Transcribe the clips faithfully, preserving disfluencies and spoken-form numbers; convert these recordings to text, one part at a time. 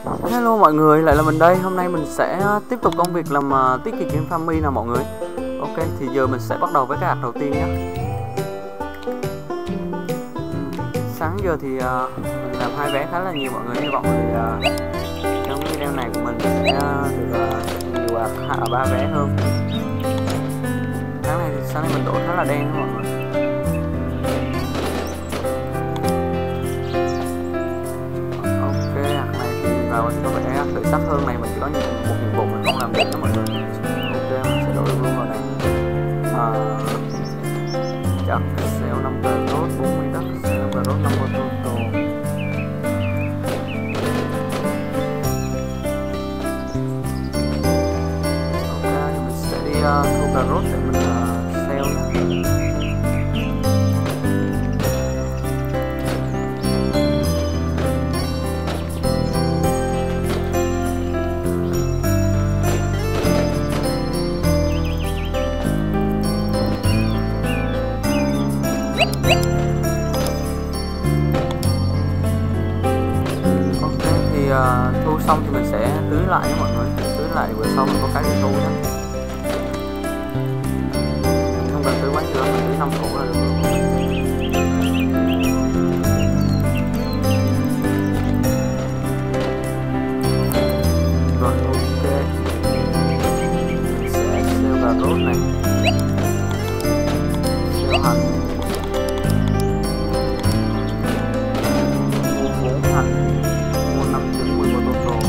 Hello mọi người, lại là mình đây. Hôm nay mình sẽ tiếp tục công việc làm uh, tiết kiệm trên Farmme nào mọi người. Ok, thì giờ mình sẽ bắt đầu với cái ạc đầu tiên nhé. Sáng giờ thì uh, mình làm hai vé khá là nhiều mọi người. Hy vọng thì uh, trong video này của mình sẽ uh, được uh, nhiều ạc hai ba vé hơn. Sáng này thì sáng nay mình đổ khá là đen mọi người. Và mình có vẻ khởi sắc hơn này, mình chỉ có một nhiệm vụ mình không làm được đó mọi người. Ok, mình sẽ đổi luôn vào này. À, chắc sale năm tờ rốt bốn mươi đất, sale năm tờ rốt năm mươi total. Ok, thì mình sẽ đi uh, thu tờ rốt để mình uh, sale nhé. Uh, thu xong thì mình sẽ tưới lại nha mọi người, tưới lại bữa sau mình có cái để thu nhé. Không cần tưới quá nhiều, mình tưới năm củ là được. Rồi ok, mình sẽ sale cà rốt này, sale hành, mua bốn hành, năm trứng mười một total.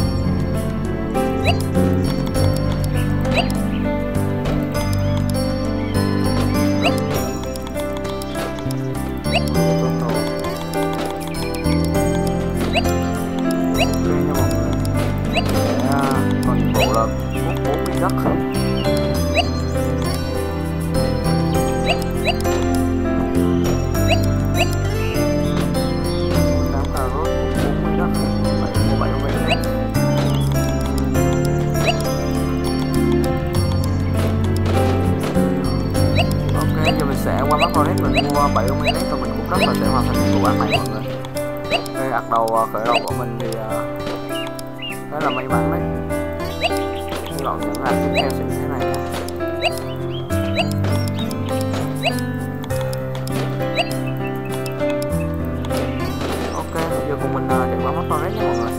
Còn nhiệm vụ là bốn mươi đất. Sẽ qua mắt Forest mình mua bảy mươi mét rồi mình cũng rất là sẽ hoàn thành nhiệm vụ ạc này mọi người. Cái ạc đầu khởi đầu của mình thì uh, rất là may mắn đấy. Hy vọng những ạc tiếp theo sẽ như thế này nha. Ok, bây giờ cùng mình uh, chạy qua mắt Forest nha mọi người.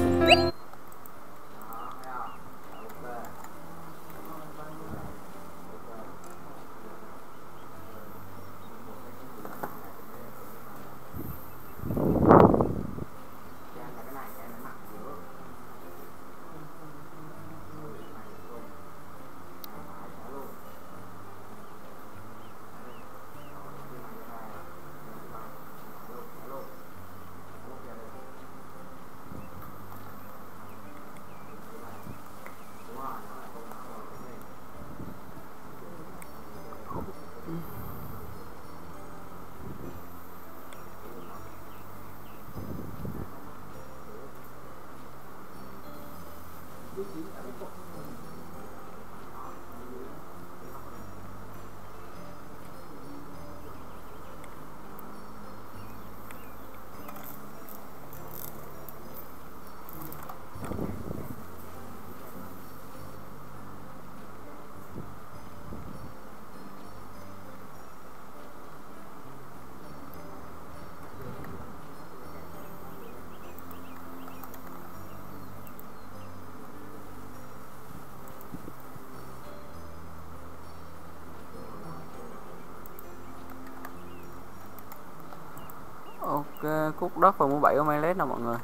Ok, cút đất và mua bảy ô mai led nào mọi người.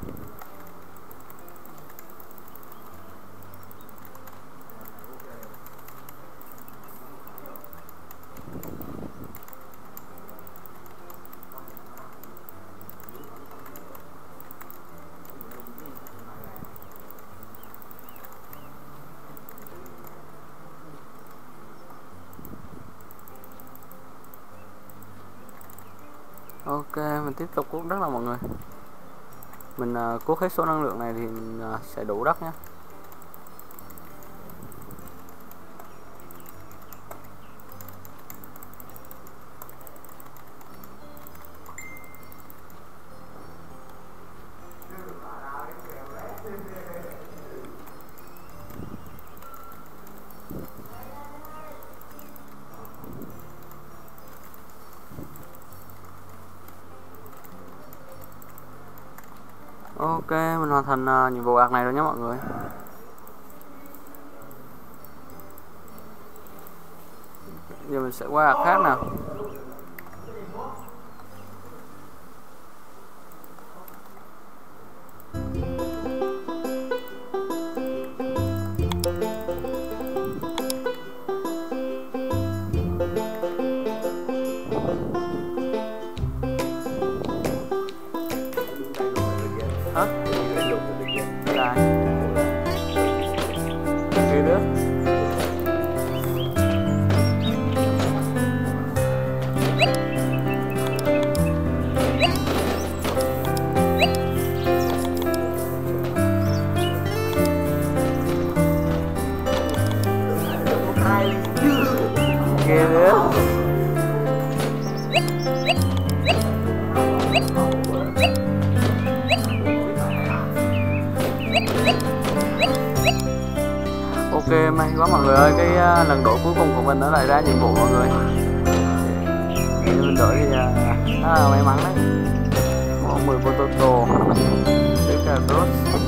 Ok, mình tiếp tục cuốc đất là mọi người. Mình uh, cuốc hết số năng lượng này thì mình uh, sẽ đủ đất nhé. Ok, mình hoàn thành uh, nhiệm vụ ạc này rồi nhé mọi người. Giờ mình sẽ qua ạc khác nào. Hả? Là cái đứa kia đứa ok, may quá mọi người ơi, cái uh, lần đổ cuối cùng của mình nó lại ra nhiệm vụ mọi người. Thì mình đổi thì uh, đó là may mắn đấy. Có mười potato, cái cà rốt.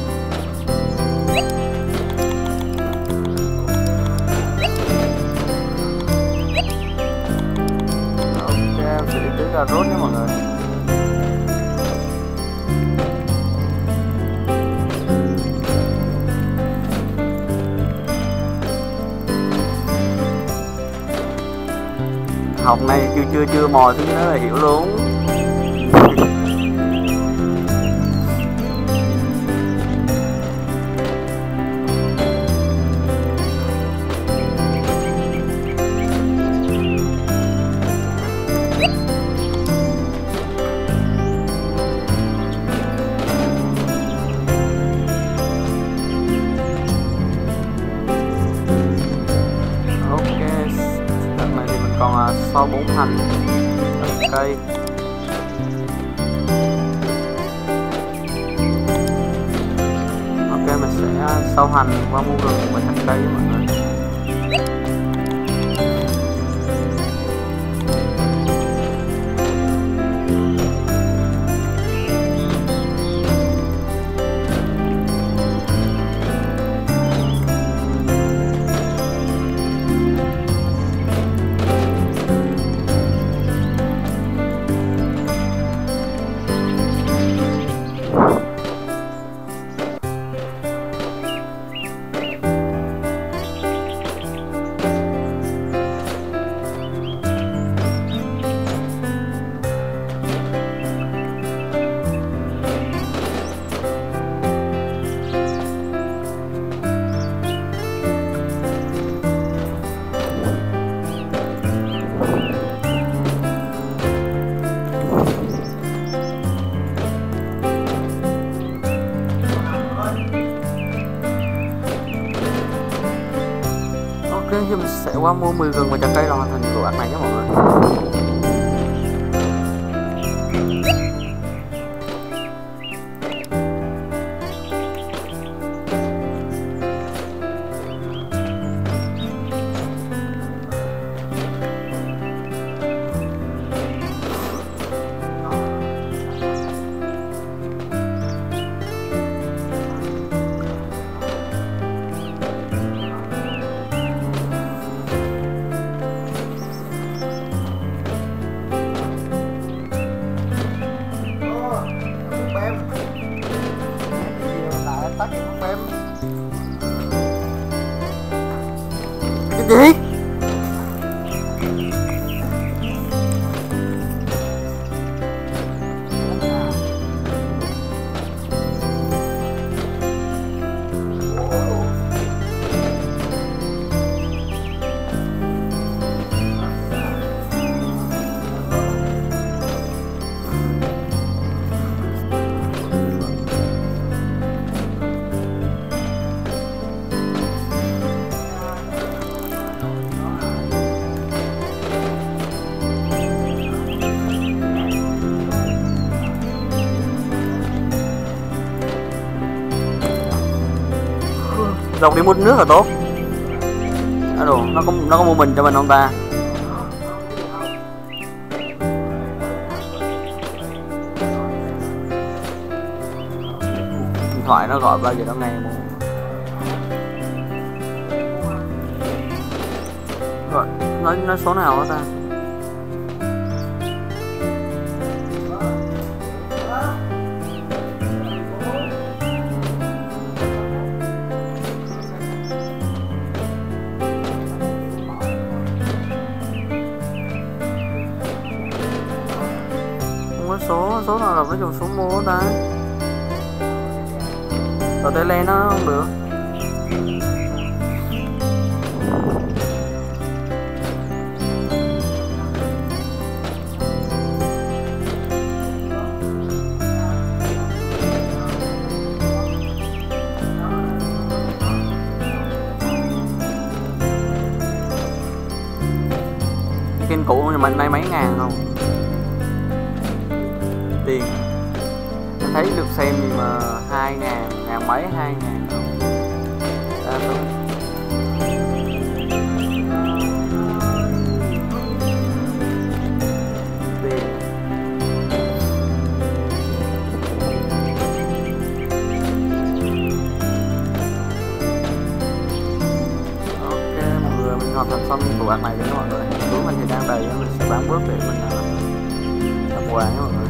Ok, em sẽ đi tưới cà rốt nha mọi người. Học này chưa chưa chưa mò thứ nó là hiểu luôn. Còn sau bốn hành cây. Ok, mình sẽ sau hành qua mua rừng và chặt cây với mọi người. Thì mình sẽ qua mua mười gừng và chặt cây là hoàn thành nhiệm vụ ạc này nhé mọi người. Cái gì? Dọc đi mua nước là tốt. À đồ, nó có nó có mua mình cho mình không ta? điện thoại nó gọi bao giờ nó nghe mua. Rồi nói nói số nào đó ta. số số nào là cái dùng số mua ta, tờ tele nó không được. Skin cũ nhưng mình đây mấy ngàn không tiền, tôi thấy được xem gì mà hai ngàn, ngàn mấy, hai ngàn không ra tôi. Tiền ok, mọi người mình hoàn thành xong tủ bạc này cho mọi người. Túi mình thì đang đầy, mình sẽ bán bớt để mình tập quà nha mọi người.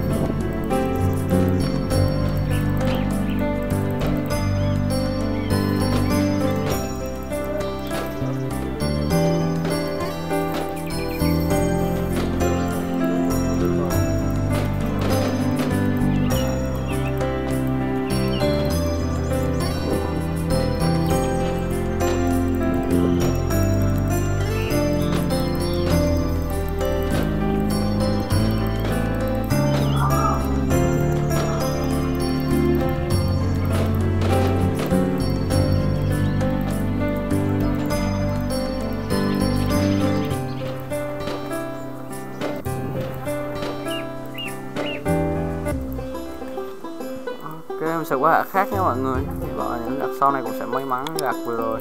Mình sẽ qua gạt khác nhé mọi người. Hy vọng là những gạt sau này cũng sẽ may mắn gạt vừa rồi.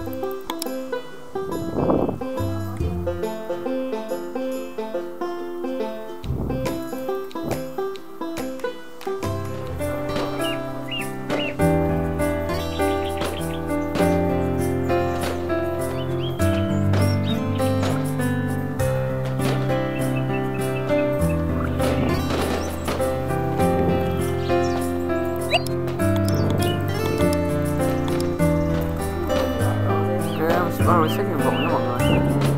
Có reset nhiệm vụ nha mọi người.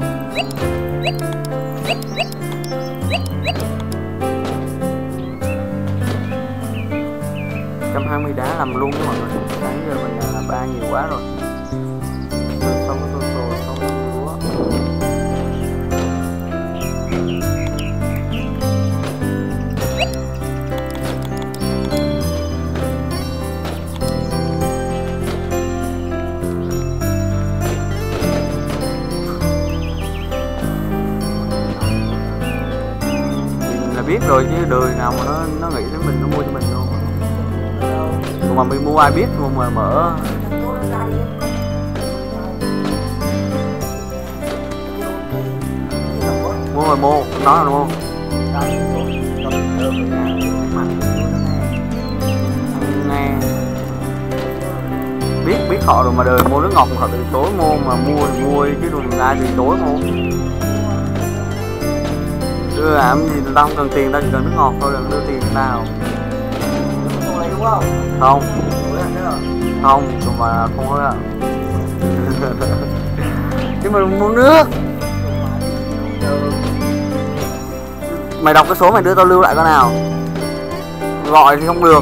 một trăm hai mươi đá làm luôn nha mọi người. Sáng giờ mình là ba nhiều quá rồi. Xong cái total xong cái nhiều quá. Biết rồi chứ đời nào mà nó nó nghĩ đến mình, nó mua cho mình luôn. Còn mà mình mua ai biết luôn mà mở. Mua rồi mua, nói là mua. Nghe biết biết họ rồi mà đời mua nước ngọt họ từ chối mua, mà mua thì mua chứ đừng ai từ chối mua. Đưa làm gì tao không cần tiền, tao chỉ cần nước ngọt thôi, đừng đưa tiền nào. Không không không mà không có đâu. Chứ mà mua nước. Mày đọc cái số mày đưa tao lưu lại coi nào. Gọi thì không được,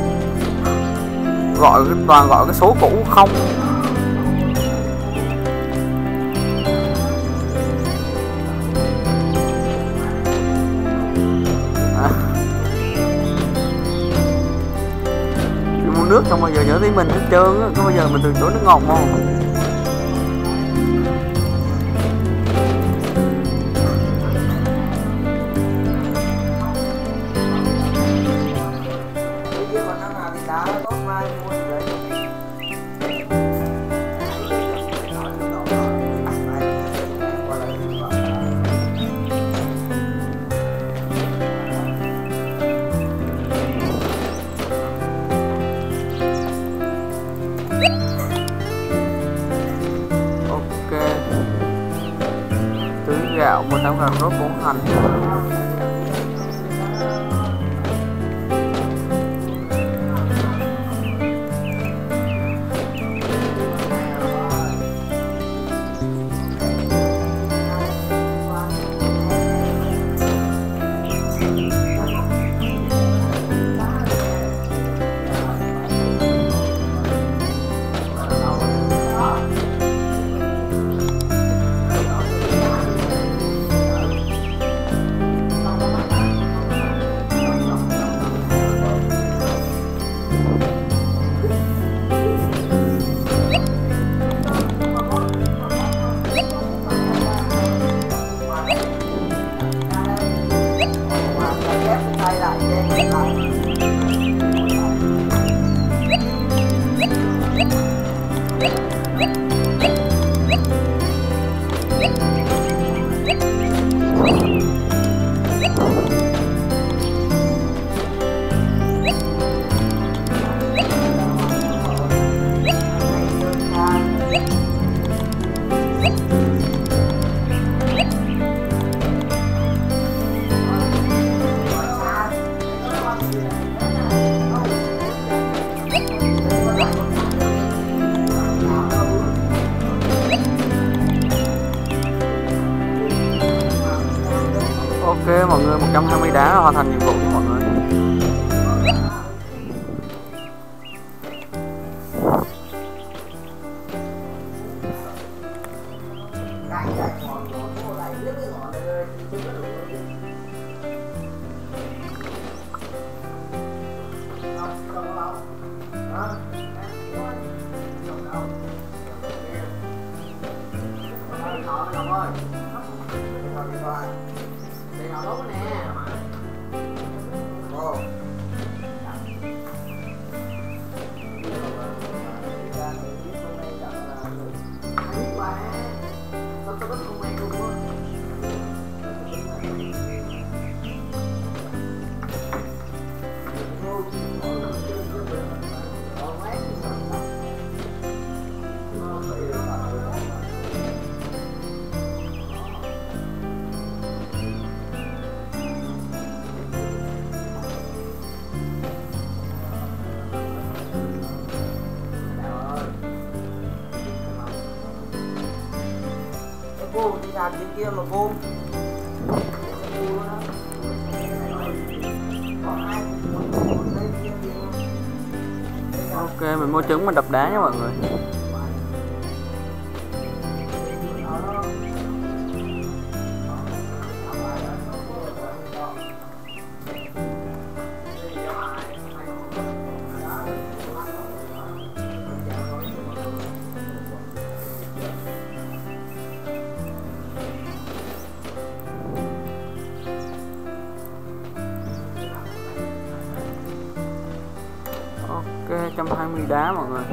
gọi toàn gọi cái số cũ không. Nước không bao giờ nhớ tới mình hết trơn á, có bao giờ mình từ chối nước ngọt không? Ok, tưới gạo, một tấm cà rốt, bốn hành. Ok mọi người, một trăm hai mươi đá hoàn thành nhiệm vụ cho mọi người. Cô đi làm trên kia mà cô Ok, mình mua trứng mình đập đá nha mọi người. Ok, một trăm hai mươi đá mọi người.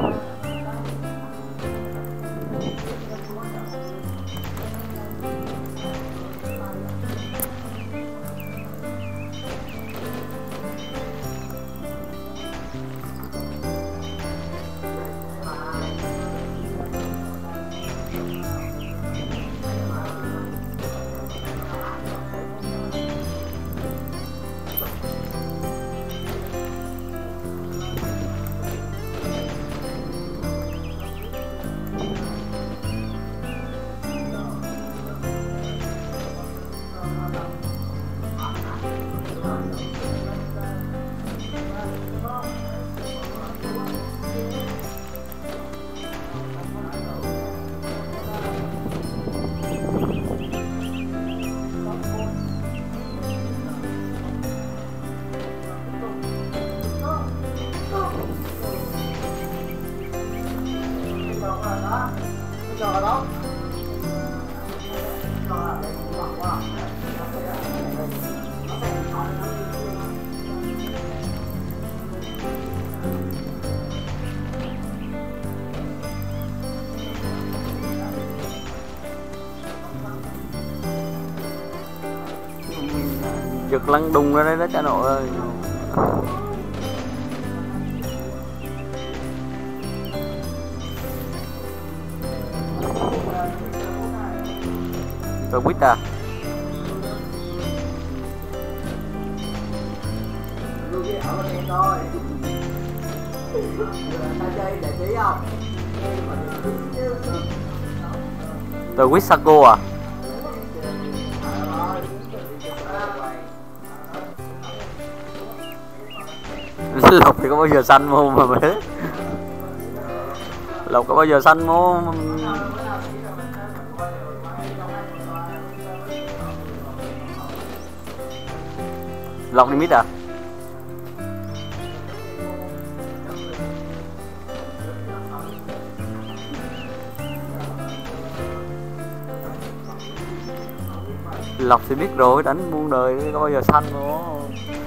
Giật lăn đùng ra đây đó cha nội ơi. Tôi quýt à. Tôi quýt Saco à. Lộc thì có bao giờ xanh môn mà bé. Lộc có bao giờ xanh môn. Lộc đi mít à. Lộc thì biết rồi, đánh buôn đời có bao giờ xanh nữa.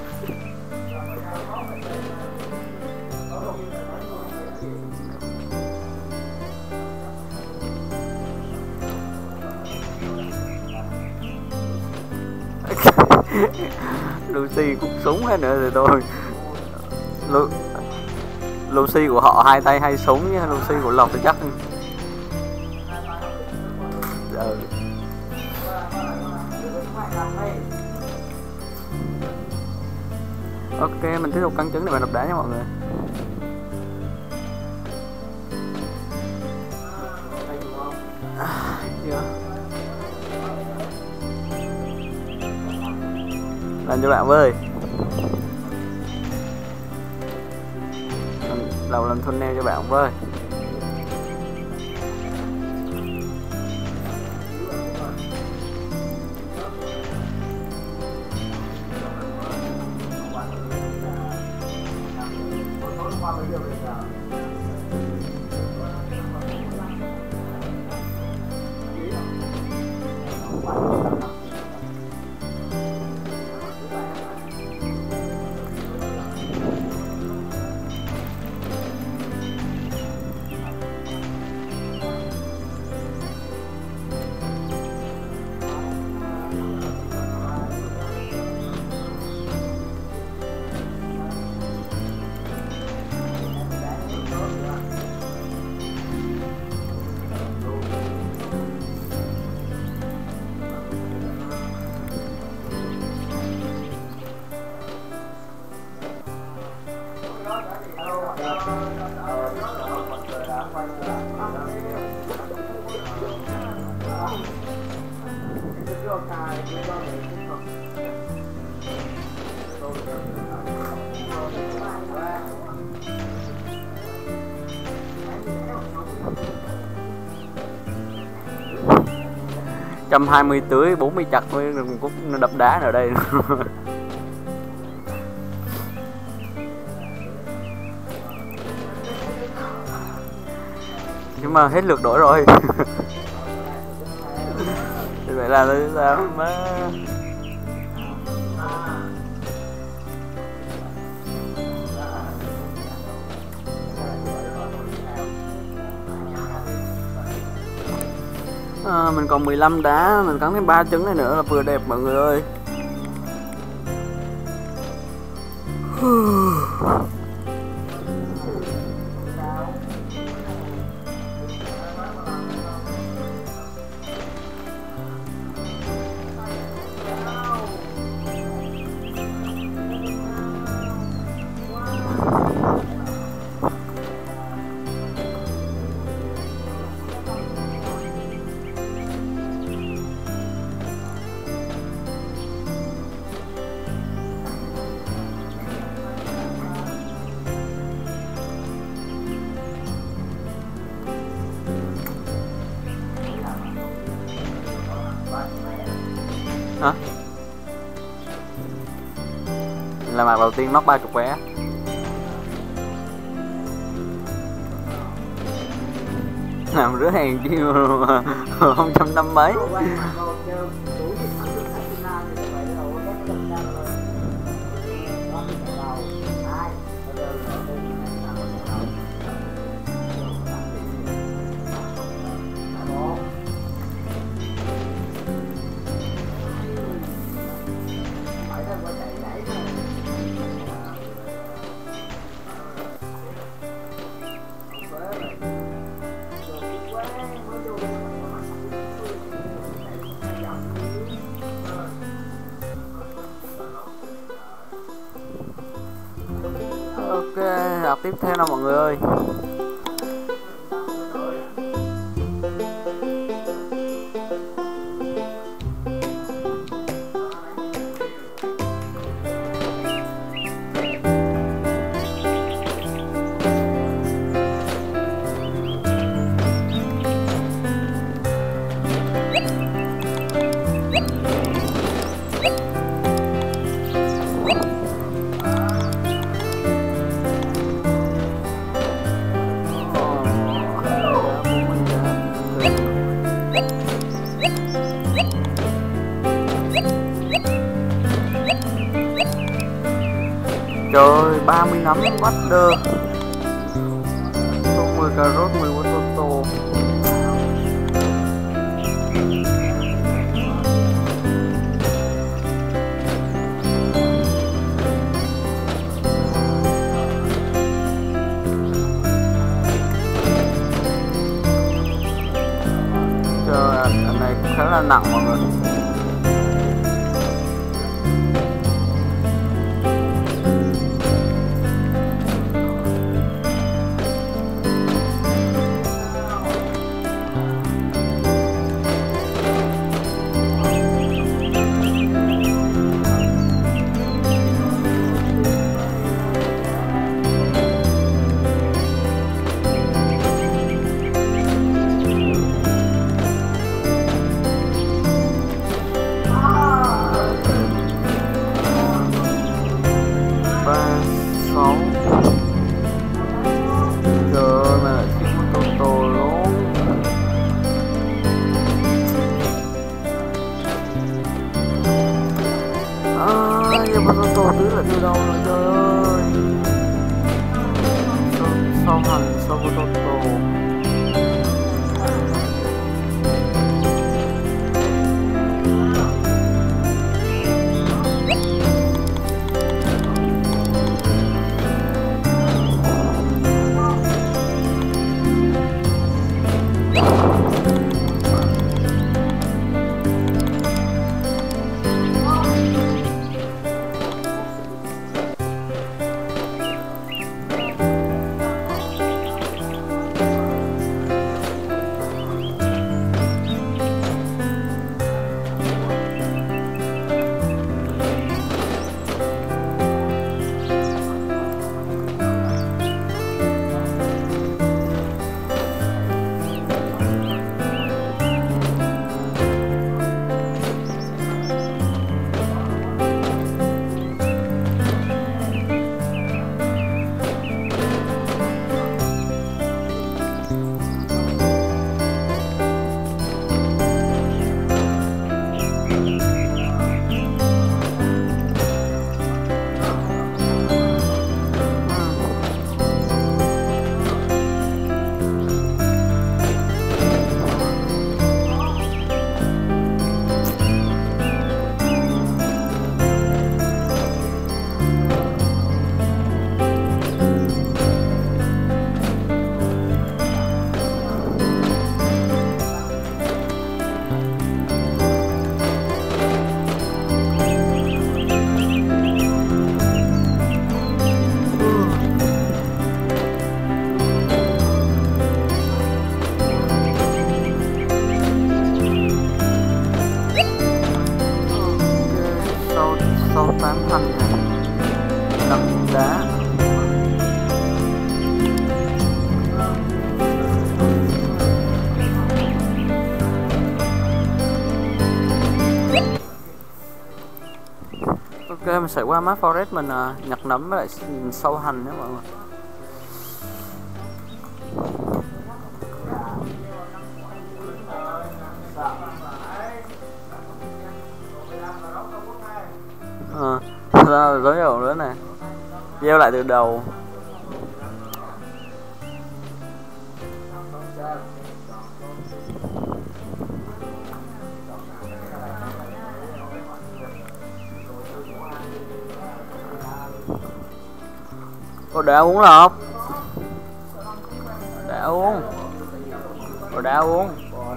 Lucy cục súng hay nữa thì tôi Lu... Lucy của họ hai tay hai súng, chứ Lucy của Lộc thì chắc ừ. Ok, mình tiếp tục cân trứng để bạn đập đá nha mọi người. À, chưa. Làm cho bạn với. Đầu làm thuần neo cho bạn với. một trăm hai mươi tưới bốn mươi chặt với cúc đập đá ở đây. Nhưng mà hết lượt đổi rồi. Thì vậy là tôi sao má. À, mình còn mười lăm đá, mình cắn thêm ba trứng này nữa là vừa đẹp mọi người ơi. Hả? Là mặt đầu tiên móc ba chục vé. Làm rứa hàng chi mà không trăm năm mấy. tiếp theo nào mọi người ơi. Trời ơi, ba mươi nắm bắt đơ, mười cà rốt, mười potato. Trời, anh này khá là nặng mọi người. Potato tứ là từ đâu rồi trời ơi. Sau hành sau potato. Tám thanh này, năm đá. Ok, mình sẽ qua map forest mình uh, nhặt nấm với lại sâu hành nhé mọi người. Ờ, ra dấu hiệu nữa này, gieo lại từ đầu. Cô đã uống lọc, đã uống, cô đã uống.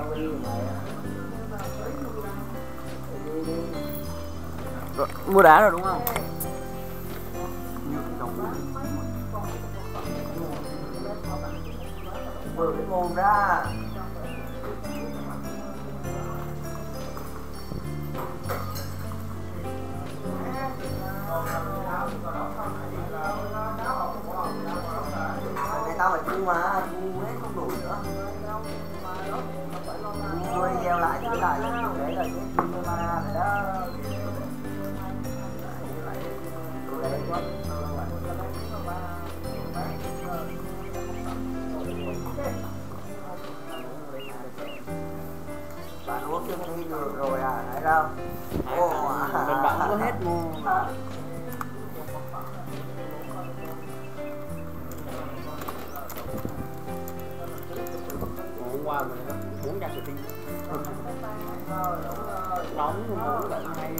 Rồi, mua đá rồi đúng không? Mở cái mồm ra. Người ta phải thu mà, thu hết không đủ nữa. Thu rồi gieo lại, giữ lại. Đấy là cái thu mà rồi đó. Đấy quá. Bạn uống trước khi được rồi à, thấy không? Ồ, bên bạn có hết mua. Hôm qua mình có bốn trăm tiền nóng muốn lại hay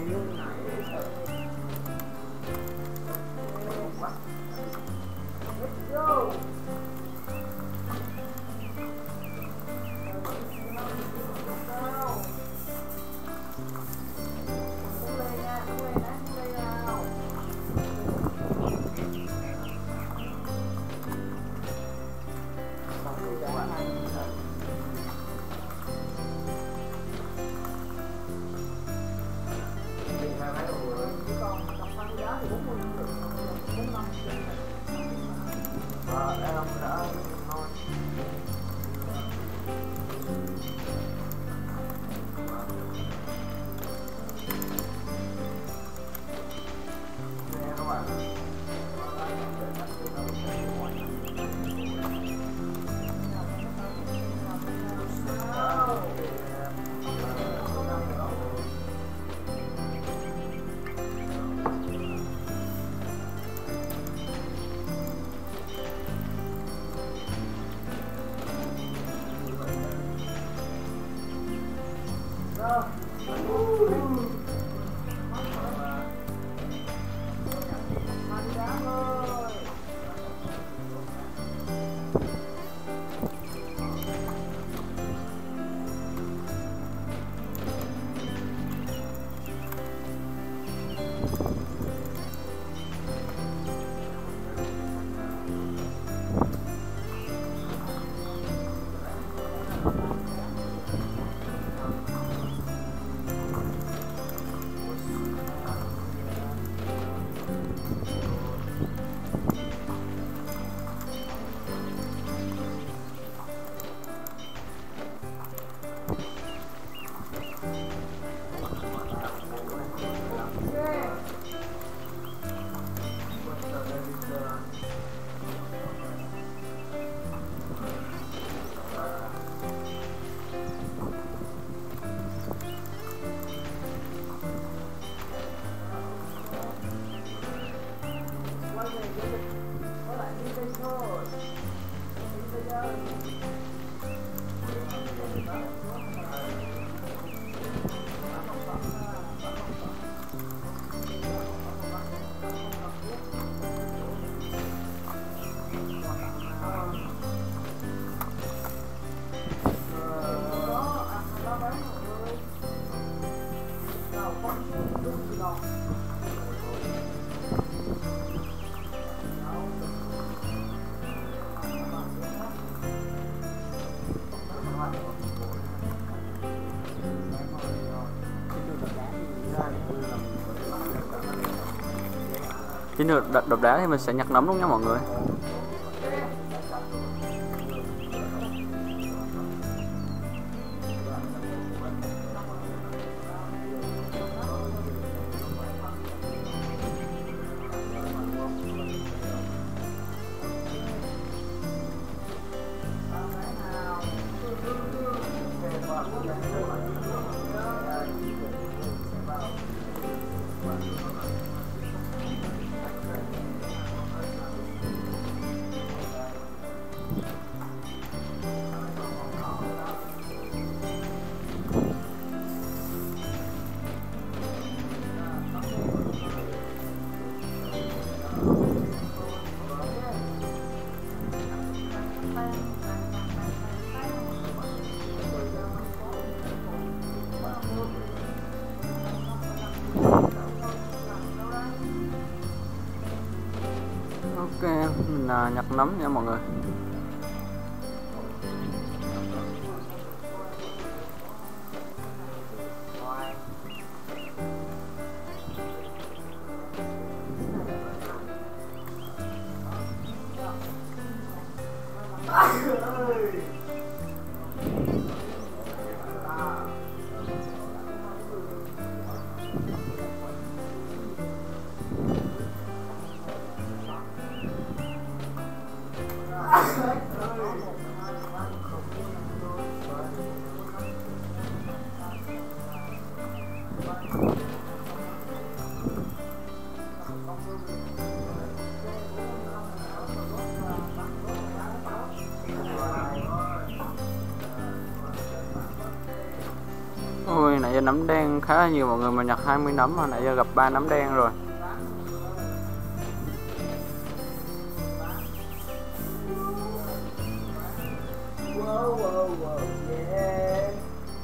Chiến lược độc đá thì mình sẽ nhặt nấm luôn nha mọi người. Ok, mình uh, nhặt nấm nha mọi người. Ôi nãy giờ nấm đen khá là nhiều mọi người, mà nhặt hai mươi nấm mà nãy giờ gặp ba nấm đen rồi. Wow, wow, wow, yeah.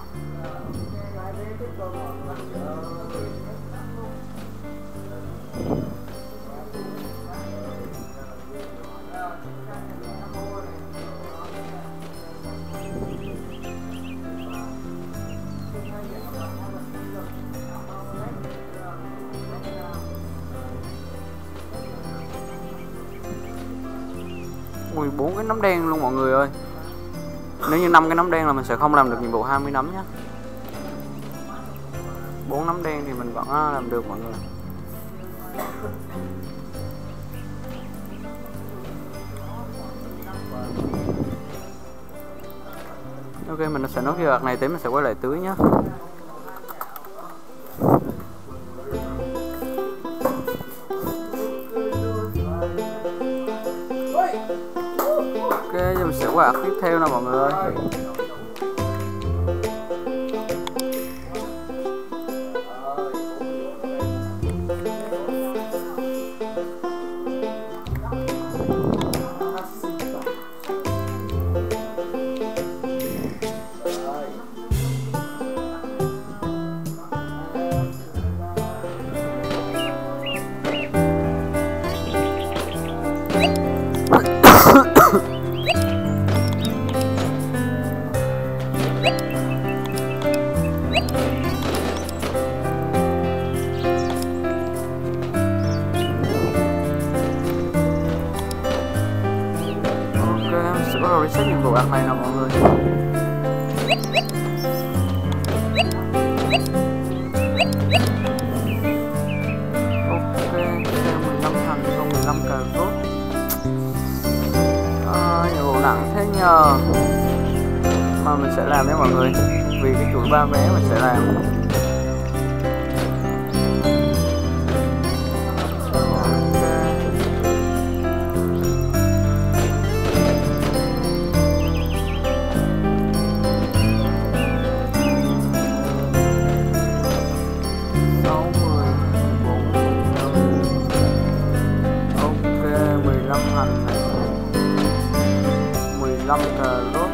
Ui, bốn cái nấm đen luôn mọi người ơi. Nếu như năm cái nấm đen là mình sẽ không làm được nhiệm vụ hai mươi nấm nhé. bốn nấm đen thì mình vẫn làm được mọi người. Ok, mình sẽ nốt cái gạt này, tí mình sẽ quay lại tưới nhé. Ok, giờ mình sẽ quạt tiếp theo nè mọi người ơi. Reset nhiệm vụ ăn này nè mọi người. Ok, theo mười lăm thành còn mười lăm cờ rốt. À, nhiệm vụ nặng thế nhờ. Mà mình sẽ làm nhé mọi người. Vì cái chuỗi ba vé mình sẽ làm. năm cờ rốt.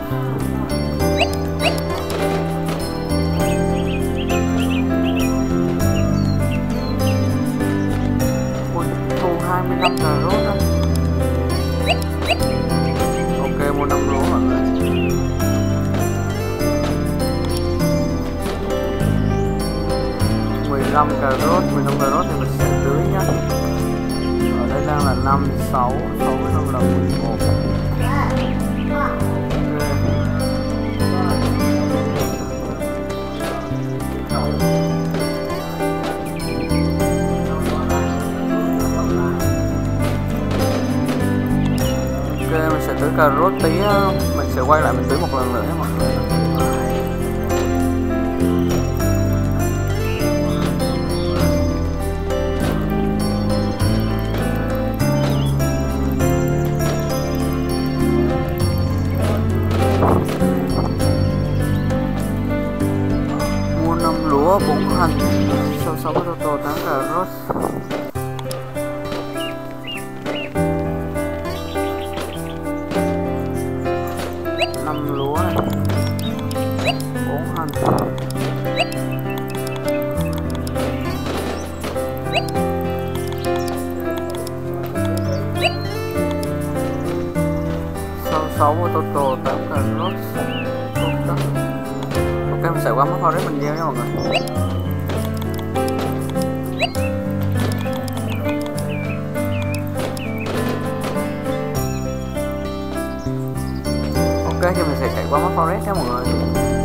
Ui, thu hai mươi lăm cờ rốt đó. Ok, mua năm lúa mọi người. mười lăm cờ rốt, mười lăm cờ rốt thì mình sẽ tưới nhé. Ở đây đang là năm, sáu, sáu với năm là mười một. Ok, mình sẽ tưới cà rốt tí, mình sẽ quay lại mình tưới một lần nữa nhé mọi người. Mua năm lúa, bốn hành, sau sáu cái tô tám cà rốt. năm lúa này, bốn hành, sau sáu cái tô tô tám cà rốt. Ok, mình sẽ qua mất forest mình gieo nha mọi người. thì mình sẽ chạy qua mắt forest nha mọi người.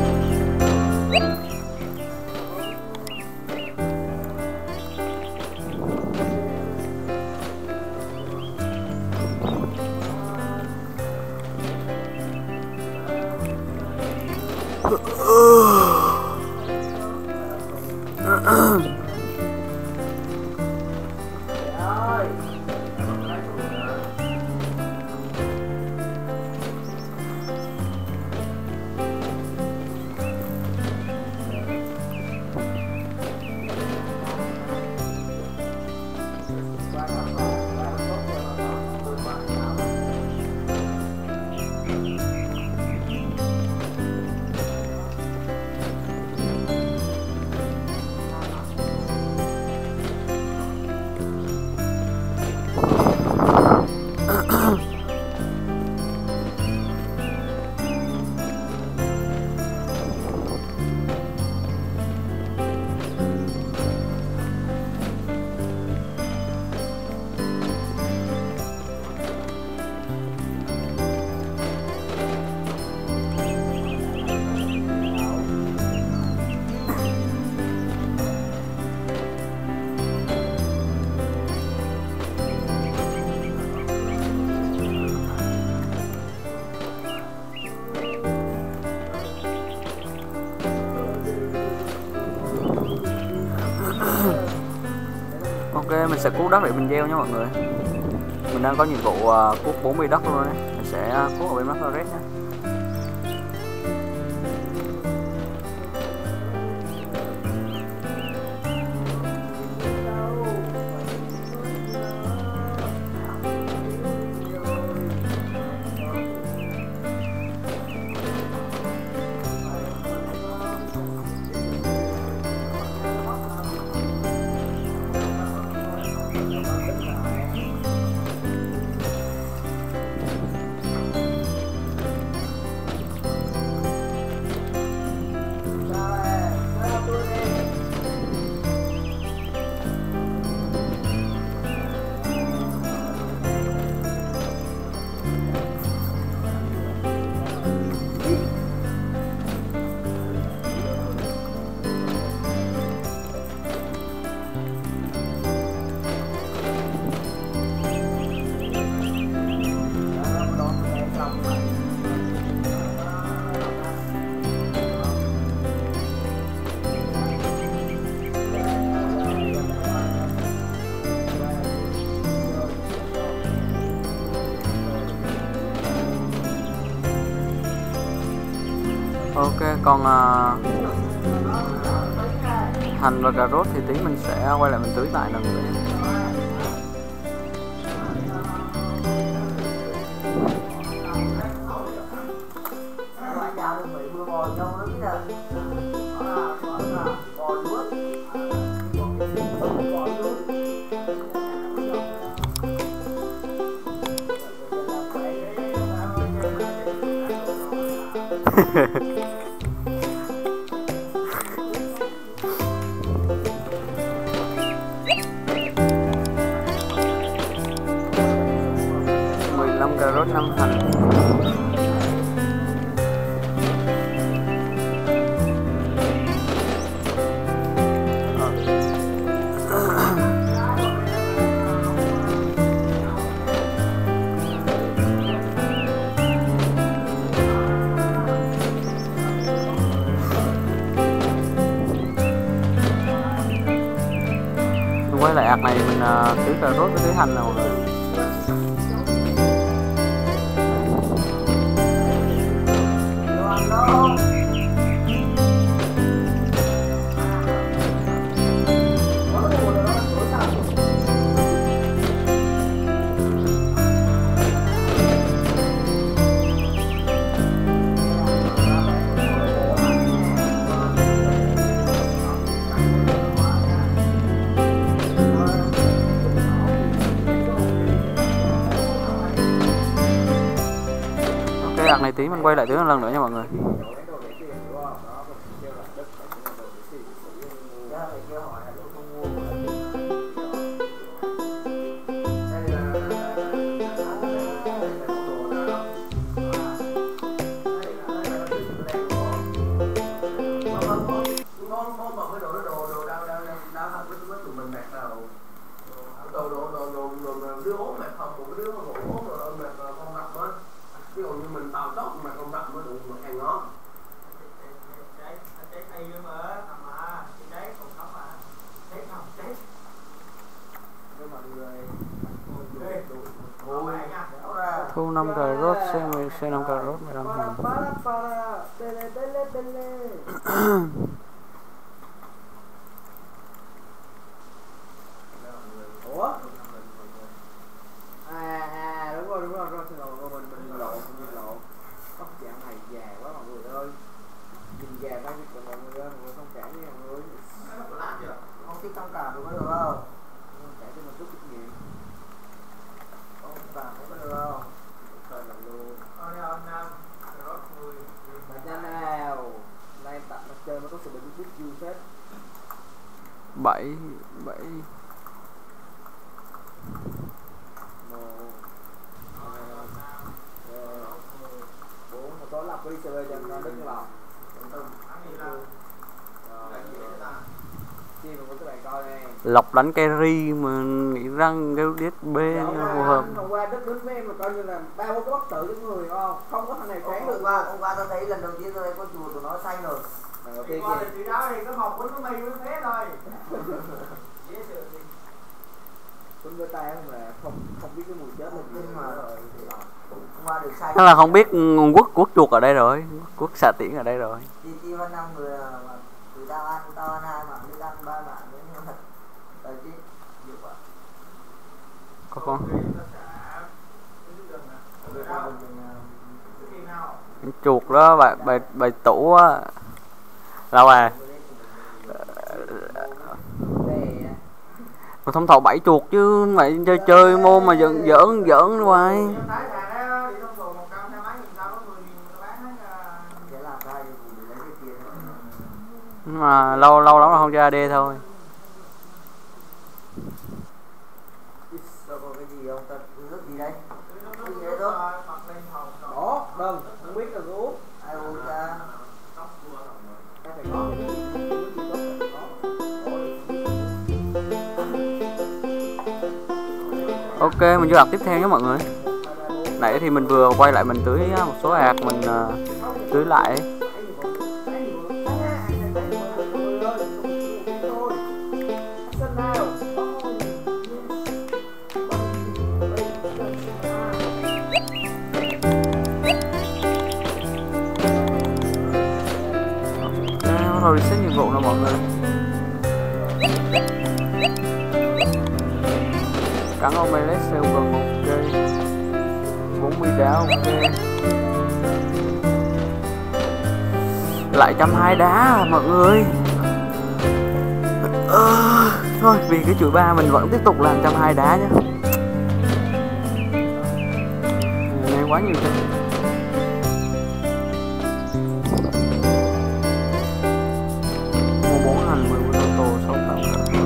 Ok, mình sẽ cuốc đất để mình gieo nha mọi người. Mình đang có nhiệm vụ uh, cuốc bốn mươi đất luôn đấy. Mình sẽ uh, cuốc ở bên mắt forest nhé. Ok, còn uh, hành và cà rốt thì tí mình sẽ quay lại mình tưới lại lần nữa. mười lăm cà rốt, năm hành. Quay lại ạc này mình uh, tưới cà rốt với tưới hành nào rồi. Đoạn này tí mình quay lại tưới một lần nữa nha mọi người. Thu năm cà rốt, xe xe năm cà rốt mười lăm ngàn. Ủa? À à đúng rồi đúng rồi rồi xin lỗi mình mình lộ mình lộ tóc dạng này già quá mọi người ơi, nhìn già bao nhiêu của mọi người ơi, mọi người thông cảm với mọi người. Không thích thông cảm được có được không? Thông cảm cho mình chút kinh nghiệm. Thông cảm có được không? Trời làm luôn. Mà nhanh nào, nay tập mặt chơi mới có sự bình tĩnh vui phết. Bảy bảy bốn một tối lập đi xê vê cho nó đứng lòng. Chi mà các bạn coi nè. Lộc đánh carry mà nghĩ răng cái đít bê nó phù hợp. Hôm qua đất đứng với em là coi như là ba bốn cái bất tử trong người không? Không có thằng này sáng được. Hôm qua hôm qua tao thấy lần đầu tiên tao thấy con chuột của nó xanh rồi. Lần đầu tiên kìa. Thì đó thì có một cuốn nó mây với thế thôi. Cuốn với tay không là không không biết cái mùi chết là gì mà rồi. Nó là không biết quất quất chuột ở đây rồi, quất xà tiễn ở đây rồi. Đi đi hơn năm người mà tụi tao ăn tao ăn hai mạng, đi ăn ba mạng nữa nhưng mà tới chứ nhiều quá. Có con. Chuột đó bài bài bài tủ á. Đâu à? Mà thông thầu bảy chuột chứ mày chơi chơi môn mà giỡn giỡn giỡn hoài. Mà lâu lâu lắm là không chơi a đê thôi. Đó, đừng, không biết là uống. Ai uống ra. Ok, mình vô ạc tiếp theo nhé mọi người. Nãy thì mình vừa quay lại mình tưới một số ạc mình uh, tưới lại. Ok, rồi reset nhiệm vụ nào mọi người. Cắn omelette sale gần ok, bốn mươi đá ok, lại trăm hai đá à, mọi người. À, thôi vì cái chuỗi ba mình vẫn tiếp tục làm trăm hai đá nhé. Nghe quá nhiều thế. Mua bốn hành mười mươi tô sáu tàu.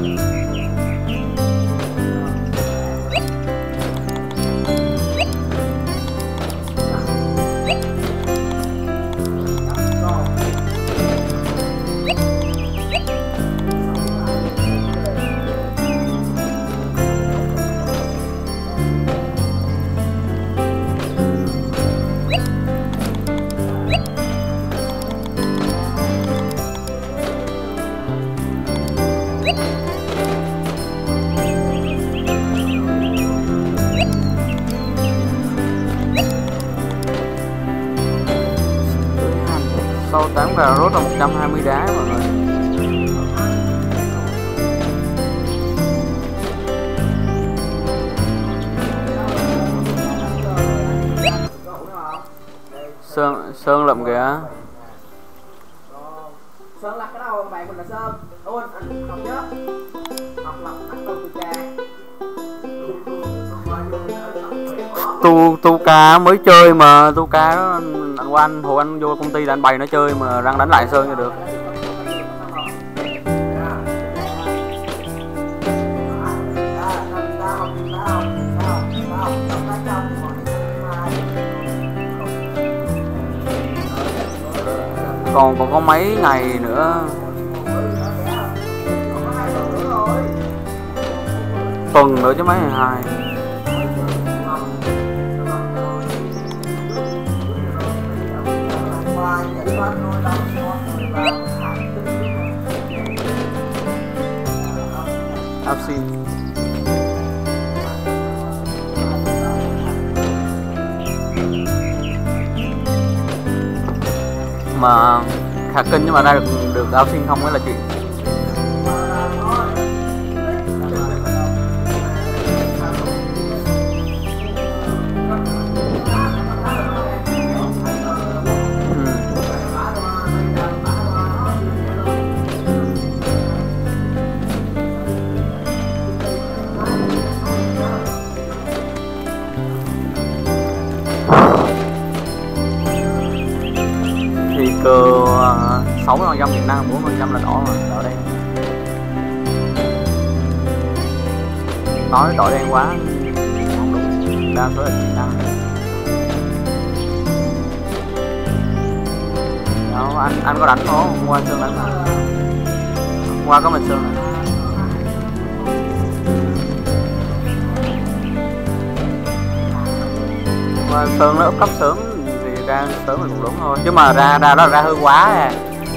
Sau tám cà rốt là một trăm hai mươi đá mọi người. Sơn Sơn lậm kìa. Sơn lặt cái đâu bạn mình là Sơn. Ôn anh học nhớ. Học lặt bắt đầu từ ca. Tu tu ca mới chơi mà tu ca đó anh, anh qua anh hồi anh vô công ty là anh bày nó chơi mà răng đánh lại Sơn cho được. Còn còn có mấy ngày nữa, tuần nữa chứ mấy ngày hai. áp xin mà khá kinh nhưng mà ra được được áo xin không mới là chuyện. Cơ sáu mươi phần trăm Việt Nam, bốn mươi phần trăm là đỏ mà, đỏ đen. Nói đỏ đen quá không đúng, đa số là Việt Nam. Đó, anh anh có đánh không? Hôm qua Sơn đánh mà. Hôm qua có mình Sơn này. Hôm qua Sơn nó up cấp sớm ra sớm thì cũng đúng thôi, chứ mà ra ra đó là ra hơi quá à.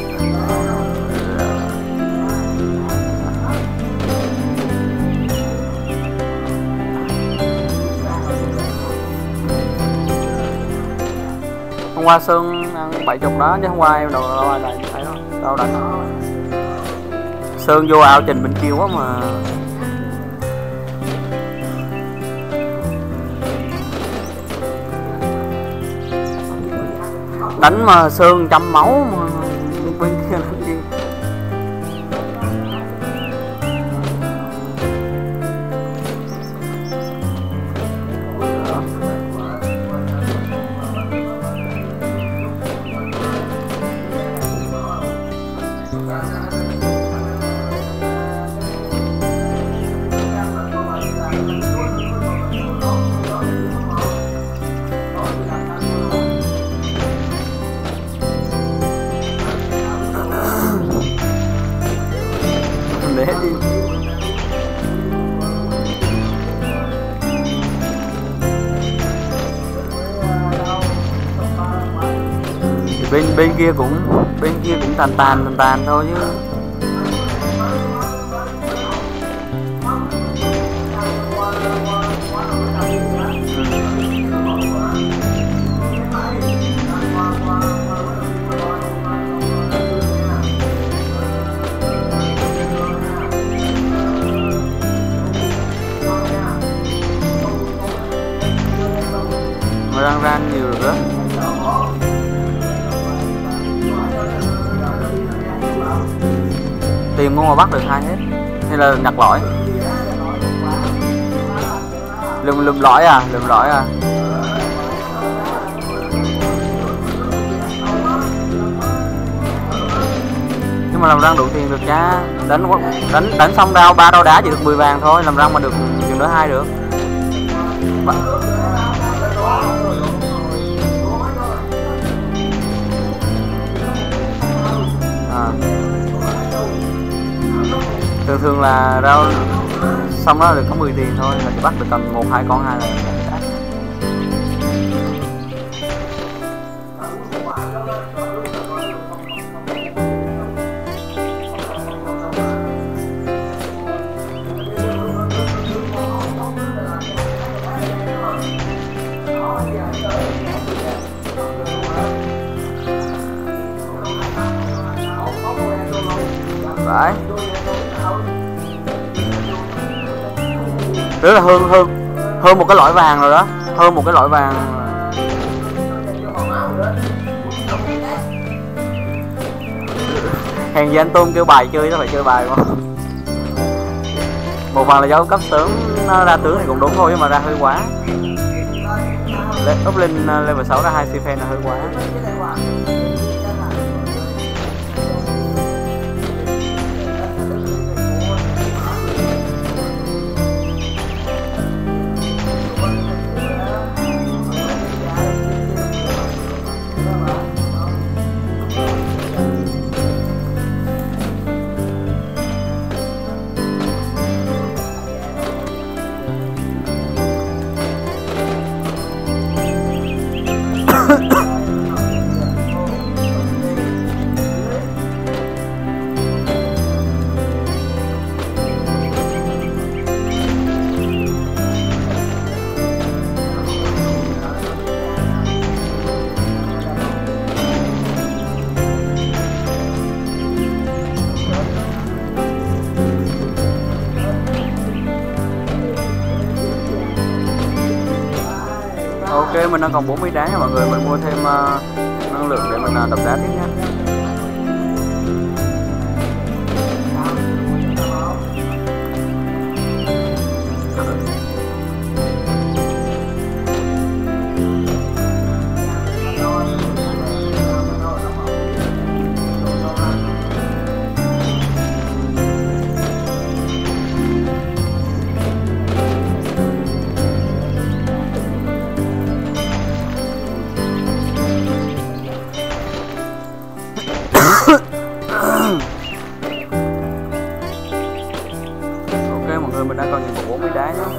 Hôm qua Sơn ăn bảy chục đó chứ hôm qua em đâu đâu ai lại thấy đó, đâu đánh Sơn vô ảo trình bên kia quá mà. Đánh mà Sơn trăm máu mà bên kia đánh gì. Để đi. Thì bên bên kia cũng bên kia cũng tàn tàn tàn tàn thôi chứ. Răng răng nhiều rồi đó. Tìm ngon mà bắt được hai hết hay là nhặt lõi, lùm lùm lõi à, lùm lõi à. Nhưng mà làm răng đủ tiền được nha, đánh đánh đánh xong đao ba đao đá chỉ được mười vàng thôi, làm răng mà được chừng nữa hai được. À. Thường thường là rau xong đó được có mười tiền thôi, là chỉ bắt được cần một hai con hai là đã. Đấy. Đó là hơn hơn hơn một cái lõi vàng rồi đó, hơn một cái lõi vàng. Hèn gì anh Tôn kêu bài chơi nó phải chơi bài mà. Một phần là do cấp sớm nó ra tướng thì cũng đúng thôi, nhưng mà ra hơi quá. Up lên level sáu ra hai si fan là hơi quá. mình đang còn bốn mươi đá nha mọi người, mình mua thêm uh, năng lượng để mình uh, đập đá tiếp nhé. Ok mọi người, mình đã còn nhìn bốn mươi đá nhé.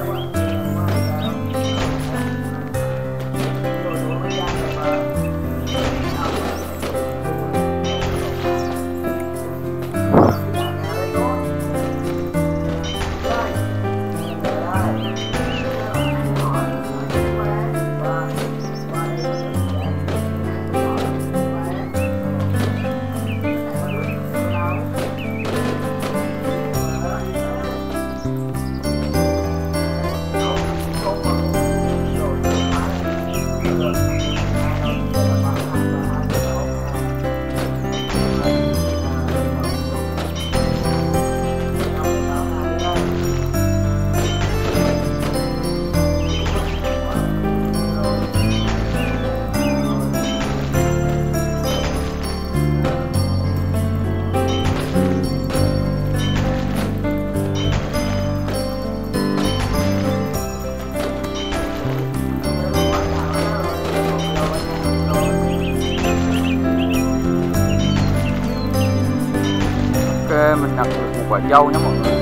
Mình đặt được một quả dâu nhé mọi người.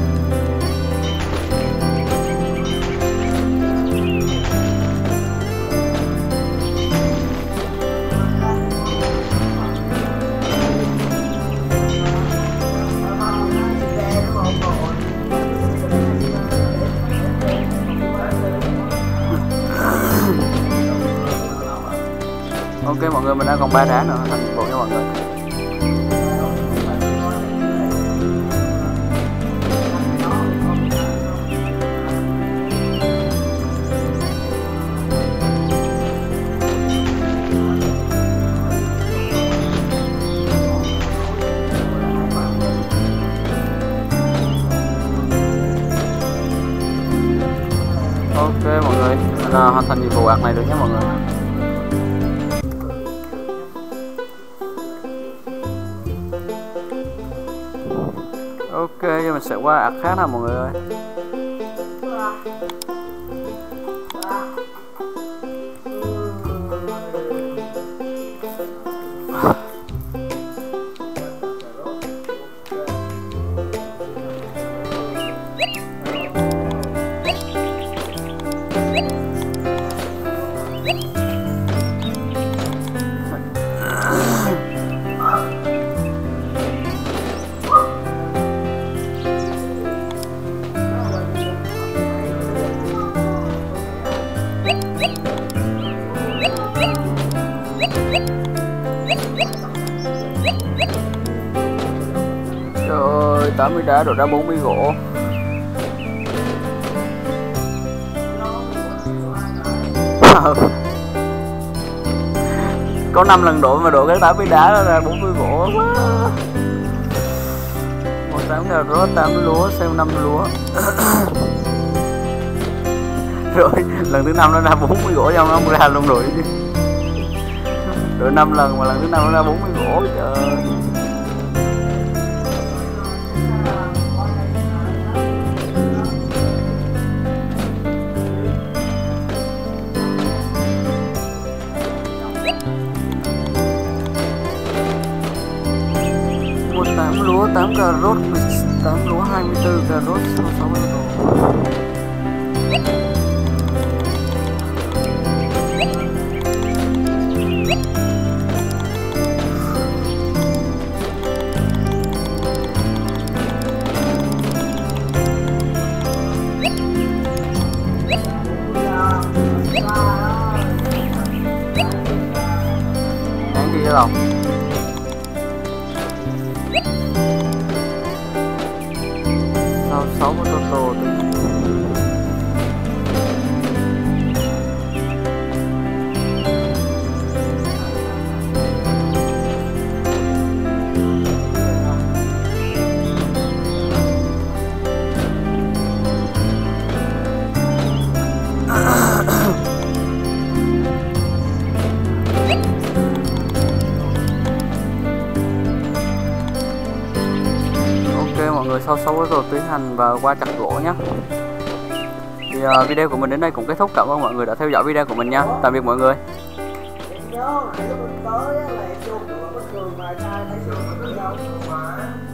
Ok mọi người, mình đã còn ba đá nữa thành nhiệm vụ nha mọi người. Ok mọi người, mình uh, hoàn thành nhiệm vụ ạc này được nhé mọi người. Ok, giờ mình sẽ qua ạc khác nào mọi người ơi. Trời ơi, tám mươi đá đổ ra bốn mươi gỗ. Có năm lần đổ mà đổ cái tám mươi đá ra bốn mươi gỗ quá. Một tám cà rốt, tám lúa, xem năm lúa. Rồi lần thứ năm nó ra bốn mươi gỗ xong nó không ra luôn rồi chứ. Rồi năm lần mà lần thứ năm nó ra bốn mươi gỗ, trời ơi. tám lúa, tám cà rốt, tám lúa, hai mươi tư cà rốt, sáu mươi đồ. Đáng gì vậy không? Sáu con tô tô sau sáu rồi tiến hành và qua chặt gỗ nhé. Thì uh, video của mình đến đây cũng kết thúc. Cảm ơn mọi người đã theo dõi video của mình nha. Tạm biệt mọi người. Em nhớ nãy lúc mình tới á là em vô cửa bất thường mà trai thấy sự đâu mà